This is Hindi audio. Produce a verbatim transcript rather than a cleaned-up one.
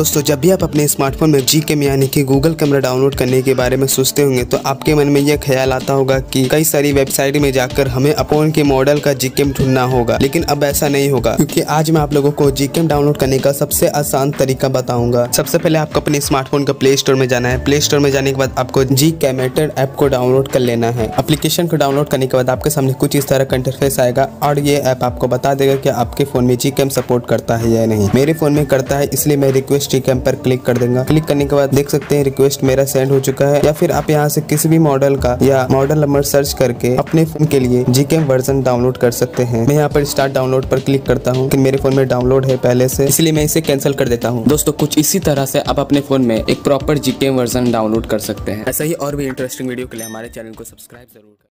दोस्तों, जब भी आप अपने स्मार्टफोन में जी कैम यानी कि गूगल कैमरा डाउनलोड करने के बारे में सोचते होंगे तो आपके मन में यह ख्याल आता होगा कि कई सारी वेबसाइट में जाकर हमें फोन के मॉडल का जी कैम ढूंढना होगा। लेकिन अब ऐसा नहीं होगा, क्योंकि आज मैं आप लोगों को जी कैम डाउनलोड करने का सबसे आसान तरीका बताऊंगा। सबसे पहले आपको अपने स्मार्टफोन का प्ले स्टोर में जाना है। प्ले स्टोर में जाने के बाद आपको जी कैमेटर ऐप को डाउनलोड कर लेना है। एप्लीकेशन को डाउनलोड करने के बाद आपके सामने कुछ इस तरह का इंटरफेस आएगा और ये ऐप आपको बता देगा कि आपके फोन में जी कैम सपोर्ट करता है या नहीं। मेरे फोन में करता है, इसलिए मैं रिक्वेस्ट जी कैम पर क्लिक कर दूंगा। क्लिक करने के बाद देख सकते हैं रिक्वेस्ट मेरा सेंड हो चुका है। या फिर आप यहाँ से किसी भी मॉडल का या मॉडल नंबर सर्च करके अपने फोन के लिए जी कैम वर्जन डाउनलोड कर सकते हैं। मैं यहाँ पर स्टार्ट डाउनलोड पर क्लिक करता हूँ, मेरे फोन में डाउनलोड है पहले से, इसलिए मैं इसे कैंसिल कर देता हूँ। दोस्तों, कुछ इसी तरह से आप अपने फोन में एक proper G cam version download कर सकते हैं। ऐसा ही और भी इंटरेस्टिंग वीडियो के लिए हमारे चैनल को सब्सक्राइब जरूर करें।